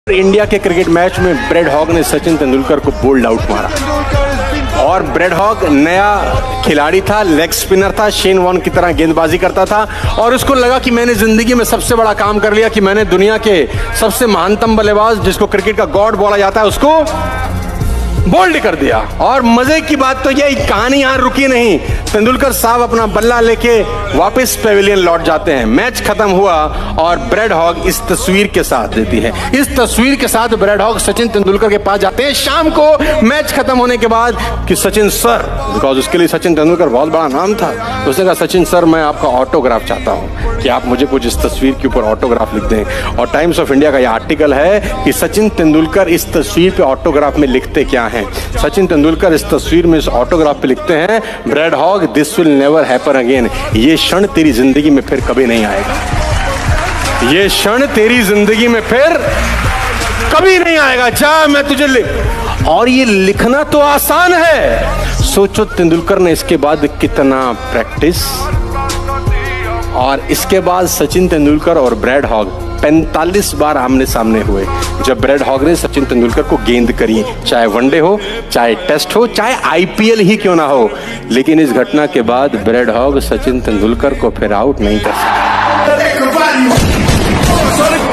India के cricket match में Brad Hogg ने सचिन तेंदुलकर को बोल्ड आउट मारा और ब्रेड हॉग नया खिलाड़ी था, लेग स्पिनर था, शेन वॉर्न की तरह गेंदबाजी करता था और उसको लगा कि मैंने जिंदगी में सबसे बड़ा काम कर लिया, कि मैंने दुनिया के सबसे महानतम बल्लेबाज जिसको क्रिकेट का गॉड बोला जाता है उसको बोल्ड कर दिया। और मजे की बात तो यह कहानी यहां रुकी नहीं, तेंदुलकर साहब अपना बल्ला लेके वापस पेविलियन लौट जाते हैं। मैच खत्म हुआ और ब्रेड हॉग इस तस्वीर के साथ देती है। इस तस्वीर के साथ ब्रेड हॉग सचिन तेंदुलकर के पास जाते हैं शाम को मैच खत्म होने के बाद कि सचिन सर, बिकॉज उसके लिए सचिन तेंदुलकर बहुत बड़ा नाम था, उसने कहा सचिन सर मैं आपका ऑटोग्राफ चाहता हूं कि आप मुझे कुछ इस तस्वीर के ऊपर ऑटोग्राफ लिख दें। और टाइम्स ऑफ इंडिया का यह आर्टिकल है कि सचिन तेंदुलकर इस तस्वीर पे ऑटोग्राफ में लिखते क्या हैं। सचिन तेंदुलकर इस तस्वीर में इस ऑटोग्राफ पे लिखते हैं, Brad Hogg this will never happen again, ये क्षण तेरी जिंदगी में फिर कभी नहीं आएगा, ये क्षण तेरी जिंदगी में फिर कभी नहीं आएगा, जा मैं तुझे लिख। और ये लिखना तो आसान है, सोचो तेंदुलकर ने इसके बाद कितना प्रैक्टिस। और इसके बाद सचिन तेंदुलकर और ब्रेड हॉग 45 बार आमने सामने हुए, जब ब्रेड हॉग ने सचिन तेंदुलकर को गेंद करी, चाहे वनडे हो, चाहे टेस्ट हो, चाहे आईपीएल ही क्यों ना हो। लेकिन इस घटना के बाद ब्रेड हॉग सचिन तेंदुलकर को फिर आउट नहीं कर सका।